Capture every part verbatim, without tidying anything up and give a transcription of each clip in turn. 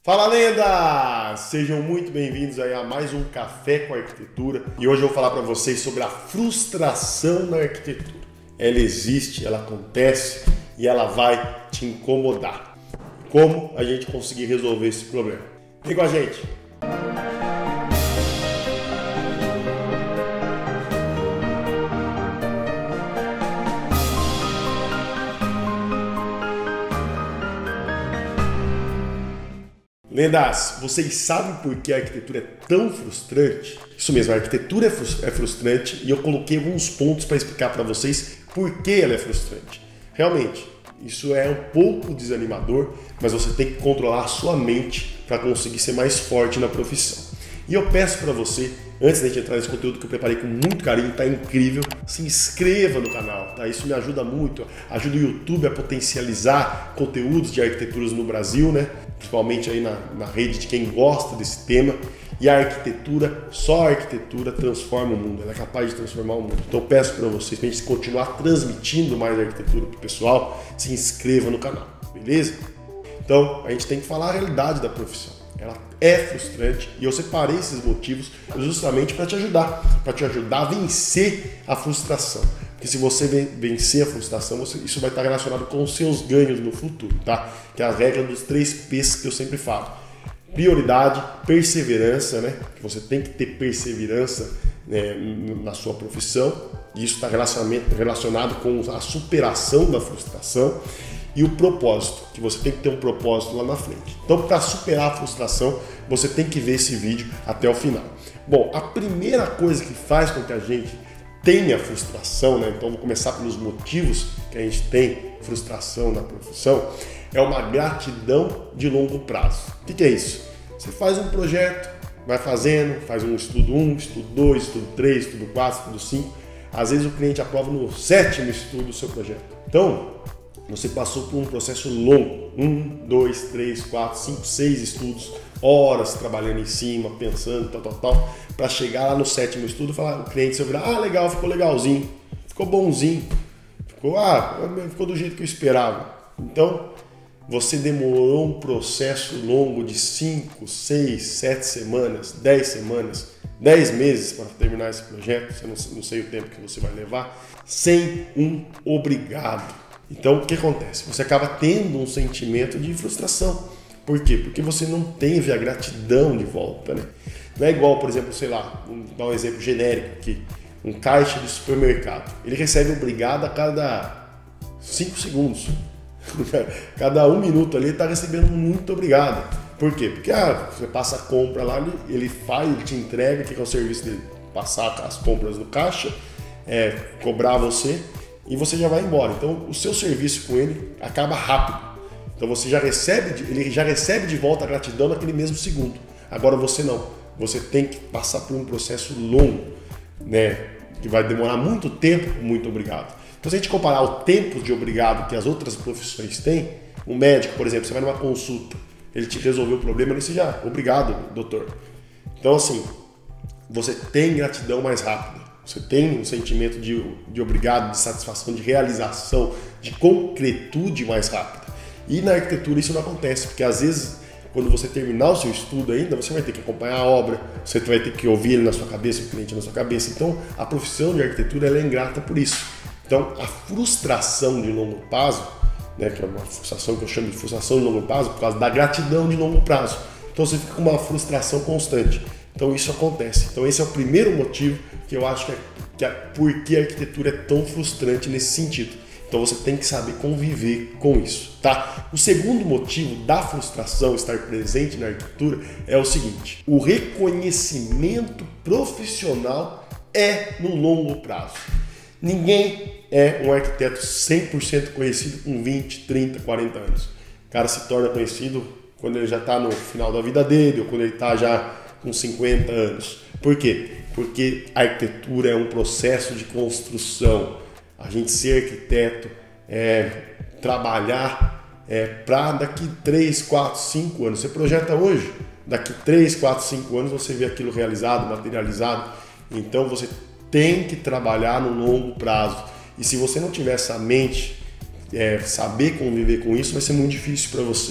Fala, lenda! Sejam muito bem-vindos aí a mais um Café com Arquitetura. E hoje eu vou falar para vocês sobre a frustração na arquitetura. Ela existe, ela acontece e ela vai te incomodar. Como a gente conseguir resolver esse problema? Vem com a gente! Lendas, vocês sabem por que a arquitetura é tão frustrante? Isso mesmo, a arquitetura é frustrante e eu coloquei alguns pontos para explicar para vocês por que ela é frustrante. Realmente, isso é um pouco desanimador, mas você tem que controlar a sua mente para conseguir ser mais forte na profissão. E eu peço para você, antes de a gente entrar nesse conteúdo que eu preparei com muito carinho, tá incrível, se inscreva no canal, tá? Isso me ajuda muito, ajuda o YouTube a potencializar conteúdos de arquiteturas no Brasil, né? Principalmente aí na, na rede de quem gosta desse tema. E a arquitetura, só a arquitetura transforma o mundo, ela é capaz de transformar o mundo. Então eu peço para vocês, para a gente continuar transmitindo mais arquitetura para o pessoal, se inscreva no canal, beleza? Então a gente tem que falar a realidade da profissão. Ela é frustrante e eu separei esses motivos justamente para te ajudar, para te ajudar a vencer a frustração. Porque se você vencer a frustração, você, isso vai estar relacionado com os seus ganhos no futuro, tá? Que é a regra dos três P's que eu sempre falo. Prioridade, perseverança, né? Você tem que ter perseverança, né, na sua profissão. E isso está relacionado com a superação da frustração. E o propósito, que você tem que ter um propósito lá na frente. Então, para superar a frustração, você tem que ver esse vídeo até o final. Bom, a primeira coisa que faz com que a gente tenha frustração, né? Então, vou começar pelos motivos que a gente tem frustração na profissão, é uma gratidão de longo prazo. O que é isso? Você faz um projeto, vai fazendo, faz um estudo um, estudo dois, estudo três, estudo quatro, estudo cinco. Às vezes o cliente aprova no sétimo estudo do seu projeto. Então, você passou por um processo longo, um, dois, três, quatro, cinco, seis estudos, horas trabalhando em cima, pensando, tal, tal, tal, para chegar lá no sétimo estudo e falar, o cliente vai virar, ah, legal, ficou legalzinho, ficou bonzinho, ficou, ah, ficou do jeito que eu esperava. Então, você demorou um processo longo de cinco, seis, sete semanas, dez semanas, dez meses para terminar esse projeto, eu não, não sei o tempo que você vai levar, sem um obrigado. Então, o que acontece? Você acaba tendo um sentimento de frustração. Por quê? Porque você não teve a gratidão de volta, né? Não é igual, por exemplo, sei lá, vamos dar um exemplo genérico aqui, um caixa de supermercado. Ele recebe obrigado a cada cinco segundos. Cada um minuto ali ele está recebendo muito obrigado. Por quê? Porque ah, você passa a compra lá, ele faz, ele te entrega, que é o serviço dele, passar as compras no caixa, é, cobrar você, e você já vai embora. Então o seu serviço com ele acaba rápido. Então você já recebe, ele já recebe de volta a gratidão naquele mesmo segundo. Agora você não. Você tem que passar por um processo longo, né? Que vai demorar muito tempo, muito obrigado. Então se a gente comparar o tempo de obrigado que as outras profissões têm, um médico, por exemplo, você vai numa consulta, ele te resolveu o problema, ele diz já, obrigado, doutor. Então assim, você tem gratidão mais rápida. Você tem um sentimento de, de obrigado, de satisfação, de realização, de concretude mais rápida. E na arquitetura isso não acontece, porque às vezes, quando você terminar o seu estudo ainda, você vai ter que acompanhar a obra, você vai ter que ouvir ele na sua cabeça, o cliente na sua cabeça. Então, a profissão de arquitetura ela é ingrata por isso. Então, a frustração de longo prazo, né, que é uma frustração que eu chamo de frustração de longo prazo, por causa da gratidão de longo prazo. Então, você fica com uma frustração constante. Então isso acontece. Então esse é o primeiro motivo que eu acho que é, que é por que a arquitetura é tão frustrante nesse sentido. Então você tem que saber conviver com isso, tá? O segundo motivo da frustração estar presente na arquitetura é o seguinte: o reconhecimento profissional é no longo prazo. Ninguém é um arquiteto cem por cento conhecido com vinte, trinta, quarenta anos. O cara se torna conhecido quando ele já está no final da vida dele ou quando ele está já com cinquenta anos. Por quê? Porque a arquitetura é um processo de construção. A gente ser arquiteto é trabalhar é, para daqui três, quatro, cinco anos. Você projeta hoje, daqui três, quatro, cinco anos você vê aquilo realizado, materializado. Então você tem que trabalhar no longo prazo. E se você não tiver essa mente, é, saber conviver com isso, vai ser muito difícil para você.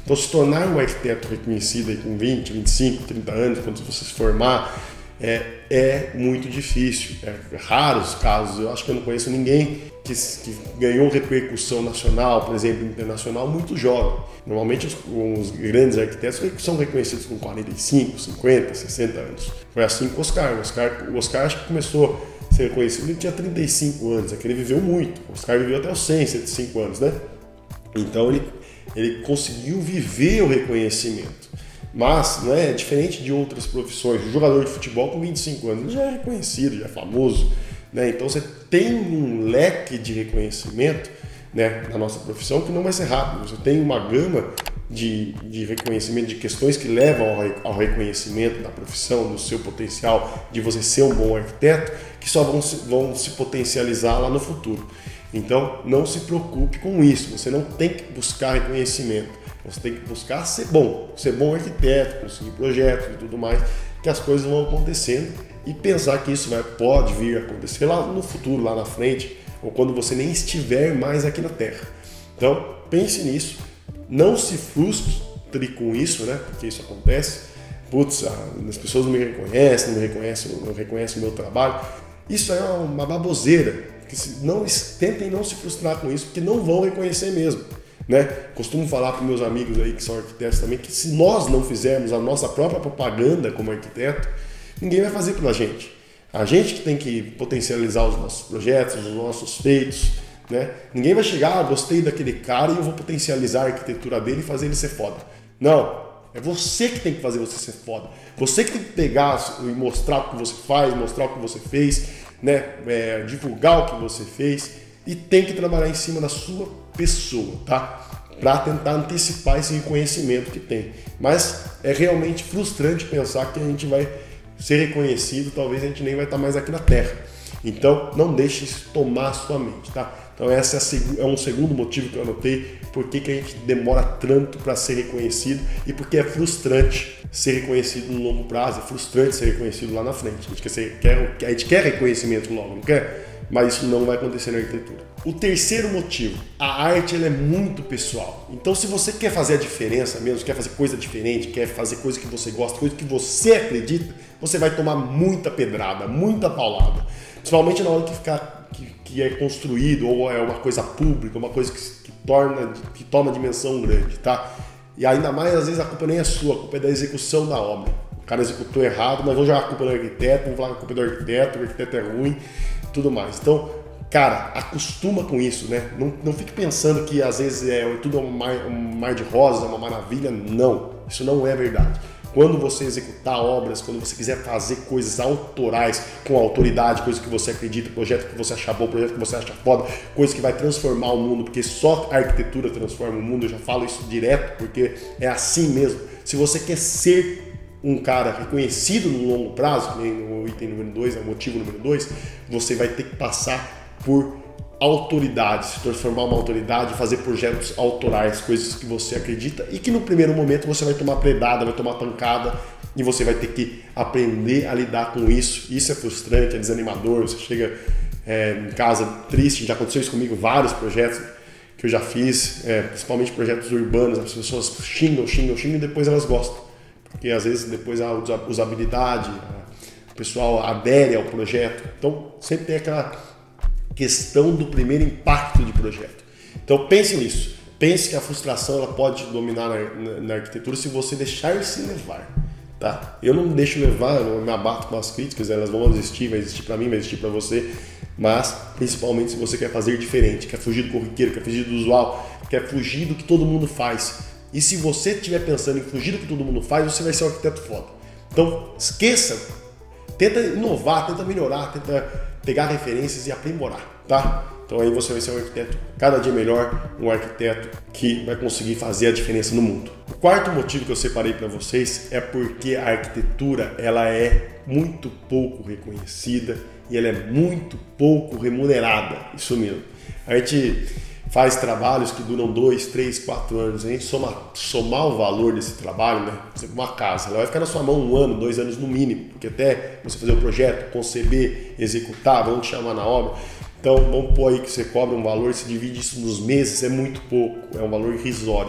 Então, se tornar um arquiteto reconhecido aí com vinte, vinte e cinco, trinta anos, quando você se formar, é, é muito difícil. É raros casos, eu acho que eu não conheço ninguém que, que ganhou repercussão nacional, por exemplo, internacional, muito jovem. Normalmente, os, os grandes arquitetos são reconhecidos com quarenta e cinco, cinquenta, sessenta anos. Foi assim com o Oscar. O Oscar, o Oscar acho que começou a ser reconhecido, ele tinha trinta e cinco anos, é que ele viveu muito. O Oscar viveu até os cem, cento e cinco anos, né? Então, ele, ele conseguiu viver o reconhecimento. Mas, não é diferente de outras profissões. O jogador de futebol com vinte e cinco anos já é reconhecido, já é famoso, né? Então você tem um leque de reconhecimento, né, na nossa profissão que não vai ser rápido. Você tem uma gama de, de reconhecimento, de questões que levam ao, ao reconhecimento da profissão, do seu potencial de você ser um bom arquiteto, que só vão se, vão se potencializar lá no futuro. Então não se preocupe com isso. Você não tem que buscar reconhecimento. Você tem que buscar ser bom, ser bom arquiteto, conseguir projetos e tudo mais, que as coisas vão acontecendo e pensar que isso vai, pode vir a acontecer lá no futuro, lá na frente, ou quando você nem estiver mais aqui na Terra. Então, pense nisso, não se frustre com isso, né? Porque isso acontece. Putz, as pessoas não me reconhecem, não me reconhecem, não reconhecem o meu trabalho. Isso é uma baboseira. Não, tentem não se frustrar com isso, porque não vão reconhecer mesmo. Né? Costumo falar para meus amigos aí que são arquitetos também que se nós não fizermos a nossa própria propaganda como arquiteto, ninguém vai fazer pela gente. A gente que tem que potencializar os nossos projetos, os nossos feitos, né? Ninguém vai chegar, ah, gostei daquele cara e eu vou potencializar a arquitetura dele e fazer ele ser foda. Não, é você que tem que fazer você ser foda. Você que tem que pegar e mostrar o que você faz, mostrar o que você fez, né? É, divulgar o que você fez e tem que trabalhar em cima da sua pessoa, tá? Para tentar antecipar esse reconhecimento que tem. Mas é realmente frustrante pensar que a gente vai ser reconhecido, talvez a gente nem vai estar mais aqui na Terra. Então, não deixe isso tomar a sua mente, tá? Então, esse é um segundo motivo que eu anotei, por que a gente demora tanto para ser reconhecido e porque é frustrante ser reconhecido no longo prazo, é frustrante ser reconhecido lá na frente. A gente quer, a gente quer reconhecimento logo, não quer? Mas isso não vai acontecer na arquitetura. O terceiro motivo, a arte ela é muito pessoal. Então, se você quer fazer a diferença mesmo, quer fazer coisa diferente, quer fazer coisa que você gosta, coisa que você acredita, você vai tomar muita pedrada, muita paulada. Principalmente na hora que, ficar, que, que é construído ou é uma coisa pública, uma coisa que, que, torna, que toma dimensão grande, tá? E ainda mais, às vezes, a culpa nem é sua, a culpa é da execução da obra. O cara executou errado, mas vão jogar a culpa do arquiteto, vão falar que a culpa é do arquiteto, o arquiteto é ruim, tudo mais. Então, cara, acostuma com isso, né? Não, não fique pensando que às vezes é tudo um mar, um mar de rosas, uma maravilha. Não, isso não é verdade. Quando você executar obras, quando você quiser fazer coisas autorais, com autoridade, coisa que você acredita, projeto que você acha bom, projeto que você acha foda, coisa que vai transformar o mundo, porque só a arquitetura transforma o mundo, eu já falo isso direto, porque é assim mesmo. Se você quer ser um cara reconhecido no longo prazo, que nem no item número dois, é o motivo número dois, você vai ter que passar por autoridade, se transformar uma autoridade, fazer projetos autorais, coisas que você acredita e que no primeiro momento você vai tomar predada, vai tomar pancada e você vai ter que aprender a lidar com isso. Isso é frustrante, é desanimador, você chega é, em casa triste, já aconteceu isso comigo, vários projetos que eu já fiz, é, principalmente projetos urbanos, as pessoas xingam, xingam, xingam e depois elas gostam, porque às vezes depois a usabilidade, o pessoal adere ao projeto, então sempre tem aquela questão do primeiro impacto de projeto. Então pense nisso, pense que a frustração ela pode dominar na, na, na arquitetura se você deixar se levar, tá? Eu não deixo levar, eu não me abato com as críticas, elas vão existir, vai existir para mim, vai existir para você, mas principalmente se você quer fazer diferente, quer fugir do corriqueiro, quer fugir do usual, quer fugir do que todo mundo faz. E se você estiver pensando em fugir do que todo mundo faz, você vai ser um arquiteto foda. Então esqueça, tenta inovar, tenta melhorar, tenta pegar referências e aprimorar, tá? Então aí você vai ser um arquiteto cada dia melhor, um arquiteto que vai conseguir fazer a diferença no mundo. O quarto motivo que eu separei para vocês é porque a arquitetura ela é muito pouco reconhecida e ela é muito pouco remunerada, isso mesmo. A gente faz trabalhos que duram dois, três, quatro anos, a gente soma, somar o valor desse trabalho, né? Por exemplo, uma casa, ela vai ficar na sua mão um ano, dois anos no mínimo, porque até você fazer o projeto, conceber, executar, vão te chamar na obra. Então, vamos pôr aí que você cobra um valor, se divide isso nos meses, é muito pouco, é um valor irrisório.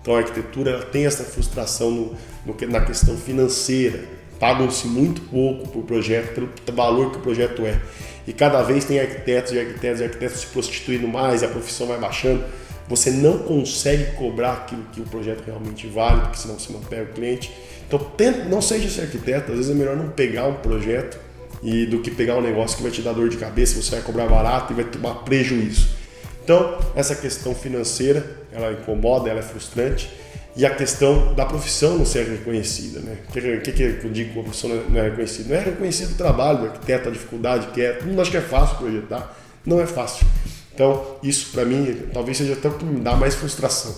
Então a arquitetura ela tem essa frustração no, no, na questão financeira. Pagam-se muito pouco por projeto, pelo valor que o projeto é. E cada vez tem arquitetos e arquitetos e arquitetos se prostituindo mais, a profissão vai baixando. Você não consegue cobrar aquilo que o projeto realmente vale, porque senão você não pega o cliente. Então tenta, não seja esse arquiteto, às vezes é melhor não pegar um projeto e, do que pegar um negócio que vai te dar dor de cabeça, você vai cobrar barato e vai tomar prejuízo. Então essa questão financeira, ela incomoda, ela é frustrante. E a questão da profissão não ser reconhecida, né? O que, que, que eu digo que a profissão não é reconhecida? Não é reconhecido o trabalho do arquiteto, a dificuldade que é. Todo mundo acha que é fácil projetar, não é fácil. Então, isso para mim, talvez seja até o que me dá mais frustração.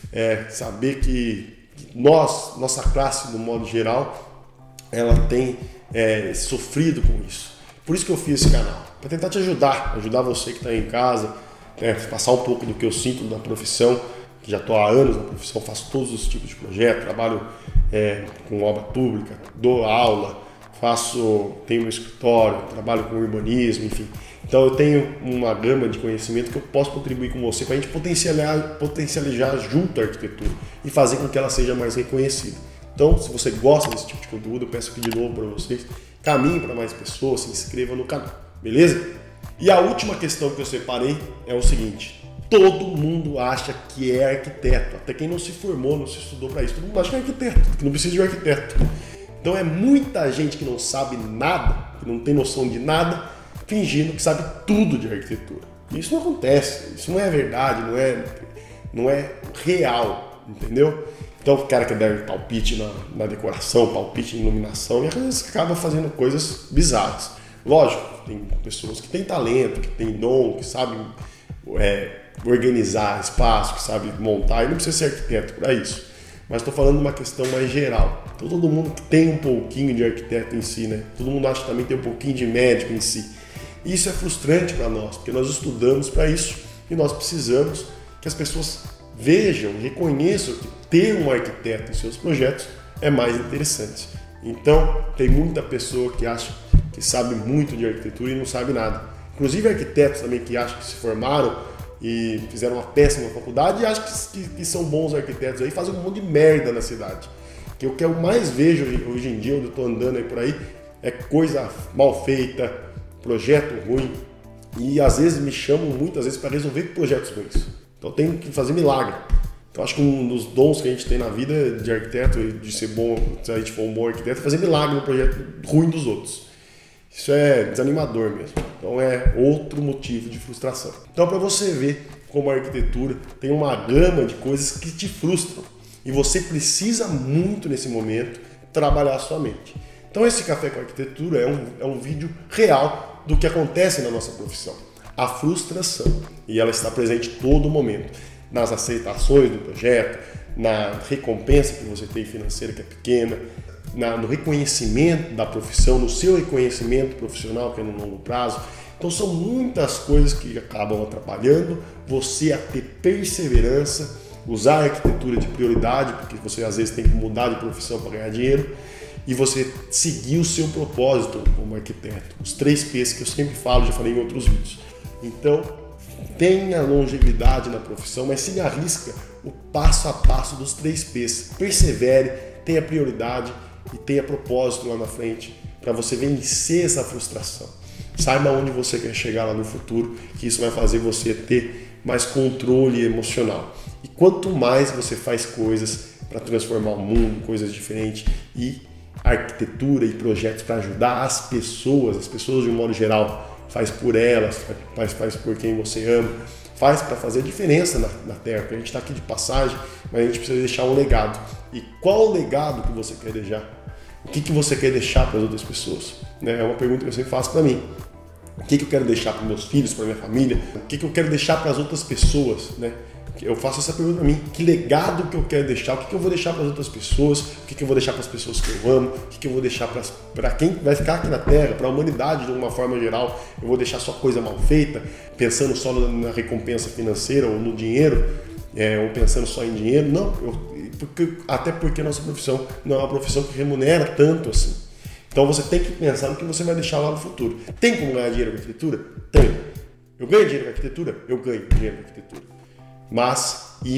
É saber que nós, nossa classe, no modo geral, ela tem é, sofrido com isso. Por isso que eu fiz esse canal, para tentar te ajudar, ajudar você que está aí em casa, é, passar um pouco do que eu sinto da profissão, que já estou há anos na profissão, faço todos os tipos de projetos, trabalho é, com obra pública, dou aula, faço, tenho meu escritório, trabalho com urbanismo, enfim. Então eu tenho uma gama de conhecimento que eu posso contribuir com você para a gente potencializar, potencializar junto a arquitetura e fazer com que ela seja mais reconhecida. Então, se você gosta desse tipo de conteúdo, eu peço aqui de novo para vocês, caminhe para mais pessoas, se inscreva no canal, beleza? E a última questão que eu separei é o seguinte: todo mundo acha que é arquiteto, até quem não se formou, não se estudou para isso, todo mundo acha que é arquiteto, que não precisa de um arquiteto. Então é muita gente que não sabe nada, que não tem noção de nada, fingindo que sabe tudo de arquitetura. Isso não acontece, isso não é verdade, não é, não é real, entendeu? Então o cara que dá palpite na, na decoração, palpite em iluminação, e às vezes acaba fazendo coisas bizarras. Lógico, tem pessoas que têm talento, que têm dom, que sabem é, organizar espaço, que sabe montar, e não precisa ser arquiteto para isso. Mas estou falando de uma questão mais geral. Então, todo mundo tem um pouquinho de arquiteto em si, né? Todo mundo acha que também tem um pouquinho de médico em si. E isso é frustrante para nós, porque nós estudamos para isso e nós precisamos que as pessoas vejam, reconheçam que ter um arquiteto em seus projetos é mais interessante. Então, tem muita pessoa que acha que sabe muito de arquitetura e não sabe nada. Inclusive arquitetos também que acham que se formaram e fizeram uma péssima faculdade e acham que, que, que são bons arquitetos aí, fazem um monte de merda na cidade. Que o que eu mais vejo hoje em dia, onde eu estou andando aí por aí, é coisa mal feita, projeto ruim, e às vezes me chamam muitas vezes para resolver projetos ruins. Então eu tenho que fazer milagre. Então acho que um dos dons que a gente tem na vida de arquiteto, de ser bom, se a gente for um bom arquiteto, é fazer milagre no projeto ruim dos outros. Isso é desanimador mesmo. Então é outro motivo de frustração. Então para você ver como a arquitetura tem uma gama de coisas que te frustram. E você precisa muito nesse momento trabalhar a sua mente. Então esse Café com Arquitetura é um, é um vídeo real do que acontece na nossa profissão. A frustração. E ela está presente todo momento. Nas aceitações do projeto, na recompensa que você tem financeira que é pequena, Na, no reconhecimento da profissão, no seu reconhecimento profissional, que é no longo prazo. Então são muitas coisas que acabam atrapalhando você a ter perseverança, usar a arquitetura de prioridade, porque você às vezes tem que mudar de profissão para ganhar dinheiro, e você seguir o seu propósito como arquiteto. Os três P's que eu sempre falo, já falei em outros vídeos. Então, tenha longevidade na profissão, mas se arrisca o passo a passo dos três P's. Persevere, tenha prioridade e tenha propósito lá na frente para você vencer essa frustração. Saiba onde você quer chegar lá no futuro, que isso vai fazer você ter mais controle emocional. E quanto mais você faz coisas para transformar o mundo, coisas diferentes, e arquitetura e projetos para ajudar as pessoas, as pessoas de um modo geral, faz por elas, faz, faz por quem você ama, faz para fazer diferença na, na Terra, porque a gente está aqui de passagem, mas a gente precisa deixar um legado. E qual o legado que você quer deixar? O que, que você quer deixar para as outras pessoas? É uma pergunta que eu sempre faço para mim. O que, que eu quero deixar para meus filhos, para minha família? O que, que eu quero deixar para as outras pessoas? Né? Eu faço essa pergunta para mim. Que legado que eu quero deixar? O que, que eu vou deixar para as outras pessoas? O que, que eu vou deixar para as pessoas que eu amo? O que, que eu vou deixar para quem vai ficar aqui na Terra? Para a humanidade de uma forma geral? Eu vou deixar só coisa mal feita? Pensando só na recompensa financeira ou no dinheiro? É, ou pensando só em dinheiro? Não, eu, porque, até porque a nossa profissão não é uma profissão que remunera tanto assim. Então você tem que pensar no que você vai deixar lá no futuro. Tem como ganhar dinheiro com arquitetura? Tem. Eu ganho dinheiro com arquitetura? Eu ganho dinheiro com arquitetura. Mas isso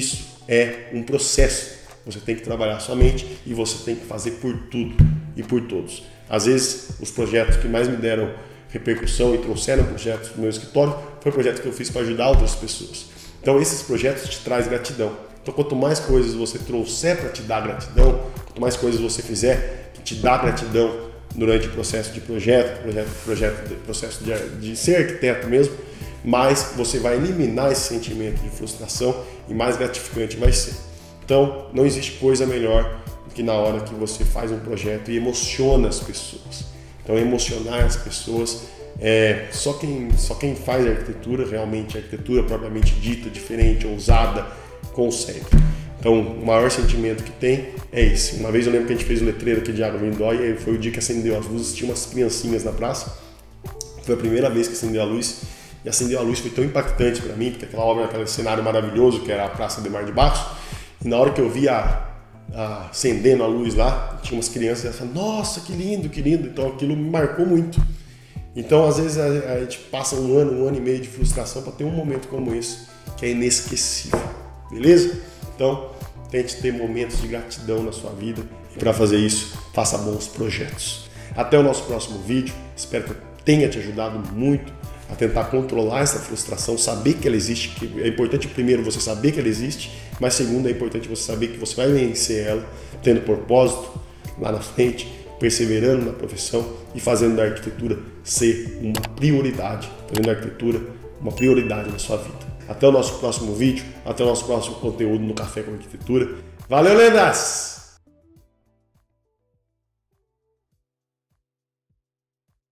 é um processo. Você tem que trabalhar sua mente e você tem que fazer por tudo e por todos. Às vezes, os projetos que mais me deram repercussão e trouxeram projetos para o meu escritório foi o projeto que eu fiz para ajudar outras pessoas. Então, esses projetos te trazem gratidão. Então, quanto mais coisas você trouxer para te dar gratidão, quanto mais coisas você fizer que te dá gratidão durante o processo de projeto, projeto, projeto de, processo de, de ser arquiteto mesmo, mais você vai eliminar esse sentimento de frustração e mais gratificante vai ser. Então, não existe coisa melhor do que na hora que você faz um projeto e emociona as pessoas. Então, emocionar as pessoas, é, só, quem, só quem faz arquitetura, realmente arquitetura propriamente dita, diferente, ousada, consegue. Então, o maior sentimento que tem é esse. Uma vez eu lembro que a gente fez o letreiro aqui de Água Lindóia e foi o dia que acendeu as luzes, tinha umas criancinhas na praça. Foi a primeira vez que acendeu a luz. E acender a luz foi tão impactante para mim, porque aquela obra, aquele cenário maravilhoso que era a Praça Ademar de Barros. E na hora que eu vi a, a, acendendo a luz lá, tinha umas crianças e elas falaram, nossa, que lindo, que lindo. Então aquilo me marcou muito. Então às vezes a, a gente passa um ano, um ano e meio de frustração para ter um momento como esse, que é inesquecível. Beleza? Então tente ter momentos de gratidão na sua vida. E para fazer isso, faça bons projetos. Até o nosso próximo vídeo. Espero que eu tenha te ajudado muito a tentar controlar essa frustração, saber que ela existe, que é importante primeiro você saber que ela existe, mas segundo é importante você saber que você vai vencer ela, tendo propósito lá na frente, perseverando na profissão e fazendo da arquitetura ser uma prioridade, fazendo da arquitetura uma prioridade na sua vida. Até o nosso próximo vídeo, até o nosso próximo conteúdo no Café com Arquitetura. Valeu, lendas!